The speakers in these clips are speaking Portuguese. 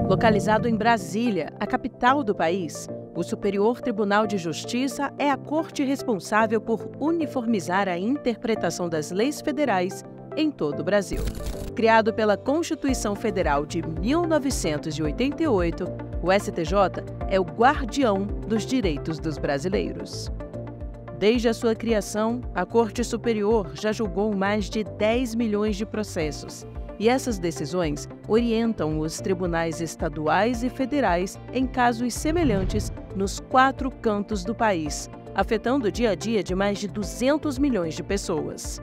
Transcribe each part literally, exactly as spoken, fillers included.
Localizado em Brasília, a capital do país, o Superior Tribunal de Justiça é a corte responsável por uniformizar a interpretação das leis federais em todo o Brasil. Criado pela Constituição Federal de mil novecentos e oitenta e oito, o S T J é o guardião dos direitos dos brasileiros. Desde a sua criação, a Corte Superior já julgou mais de dez milhões de processos. E essas decisões orientam os tribunais estaduais e federais em casos semelhantes nos quatro cantos do país, afetando o dia a dia de mais de duzentos milhões de pessoas.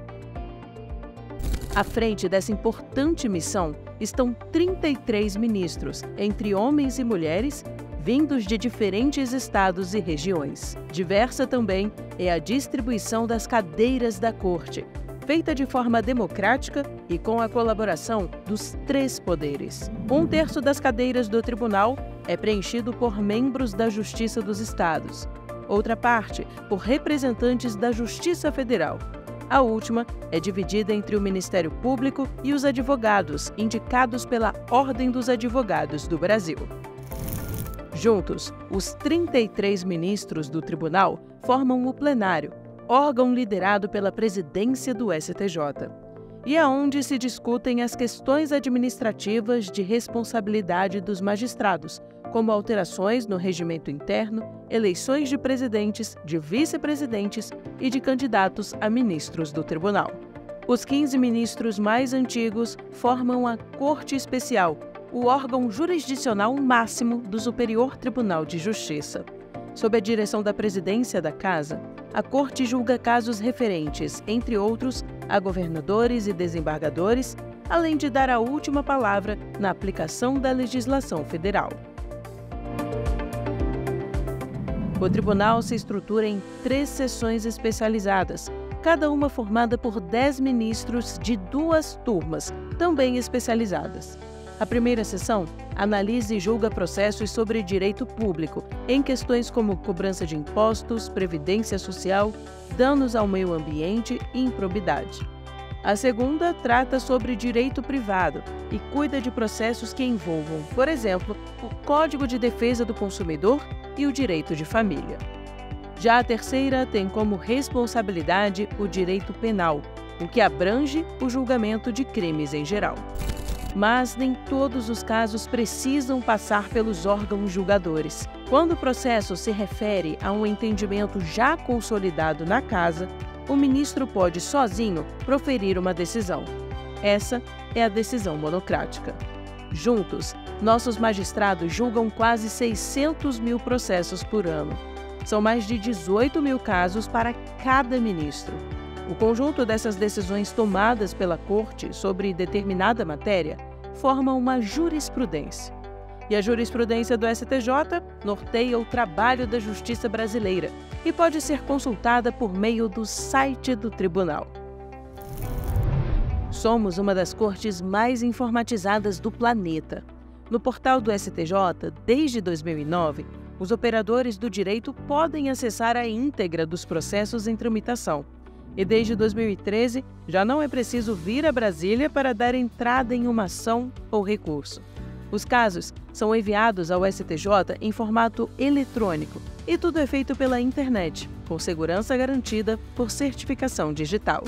À frente dessa importante missão estão trinta e três ministros, entre homens e mulheres, vindos de diferentes estados e regiões. Diversa também é a distribuição das cadeiras da Corte, feita de forma democrática e com a colaboração dos três poderes. Um terço das cadeiras do tribunal é preenchido por membros da Justiça dos Estados, outra parte por representantes da Justiça Federal. A última é dividida entre o Ministério Público e os advogados, indicados pela Ordem dos Advogados do Brasil. Juntos, os trinta e três ministros do tribunal formam o plenário, órgão liderado pela presidência do S T J, e é onde se discutem as questões administrativas de responsabilidade dos magistrados, como alterações no regimento interno, eleições de presidentes, de vice-presidentes e de candidatos a ministros do tribunal. Os quinze ministros mais antigos formam a Corte Especial, o órgão jurisdicional máximo do Superior Tribunal de Justiça. Sob a direção da presidência da Casa, a Corte julga casos referentes, entre outros, a governadores e desembargadores, além de dar a última palavra na aplicação da legislação federal. O tribunal se estrutura em três seções especializadas, cada uma formada por dez ministros de duas turmas, também especializadas. A primeira sessão analisa e julga processos sobre direito público, em questões como cobrança de impostos, previdência social, danos ao meio ambiente e improbidade. A segunda trata sobre direito privado e cuida de processos que envolvam, por exemplo, o Código de Defesa do Consumidor e o direito de família. Já a terceira tem como responsabilidade o direito penal, o que abrange o julgamento de crimes em geral. Mas nem todos os casos precisam passar pelos órgãos julgadores. Quando o processo se refere a um entendimento já consolidado na Casa, o ministro pode sozinho proferir uma decisão. Essa é a decisão monocrática. Juntos, nossos magistrados julgam quase seiscentos mil processos por ano. São mais de dezoito mil casos para cada ministro. O conjunto dessas decisões tomadas pela Corte sobre determinada matéria forma uma jurisprudência. E a jurisprudência do S T J norteia o trabalho da justiça brasileira e pode ser consultada por meio do site do tribunal. Somos uma das cortes mais informatizadas do planeta. No portal do S T J, desde dois mil e nove, os operadores do direito podem acessar a íntegra dos processos em tramitação. E desde dois mil e treze, já não é preciso vir a Brasília para dar entrada em uma ação ou recurso. Os casos são enviados ao S T J em formato eletrônico e tudo é feito pela internet, com segurança garantida por certificação digital.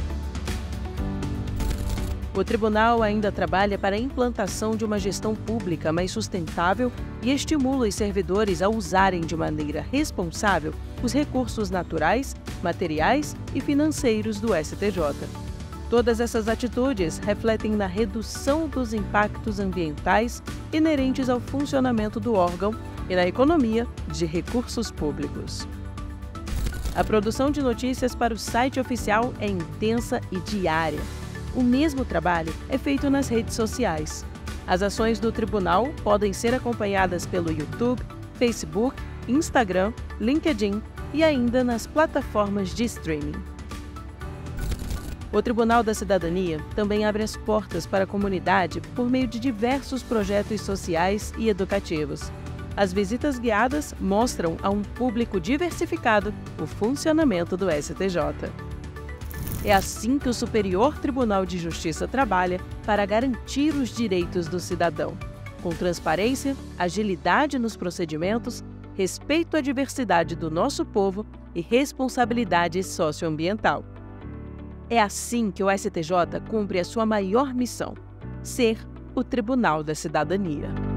O tribunal ainda trabalha para a implantação de uma gestão pública mais sustentável e estimula os servidores a usarem de maneira responsável os recursos naturais, materiais e financeiros do S T J. Todas essas atitudes refletem na redução dos impactos ambientais inerentes ao funcionamento do órgão e na economia de recursos públicos. A produção de notícias para o site oficial é intensa e diária. O mesmo trabalho é feito nas redes sociais. As ações do tribunal podem ser acompanhadas pelo YouTube, Facebook, Instagram, LinkedIn e ainda nas plataformas de streaming. O Tribunal da Cidadania também abre as portas para a comunidade por meio de diversos projetos sociais e educativos. As visitas guiadas mostram a um público diversificado o funcionamento do S T J. É assim que o Superior Tribunal de Justiça trabalha para garantir os direitos do cidadão, com transparência, agilidade nos procedimentos, respeito à diversidade do nosso povo e responsabilidade socioambiental. É assim que o S T J cumpre a sua maior missão: ser o Tribunal da Cidadania.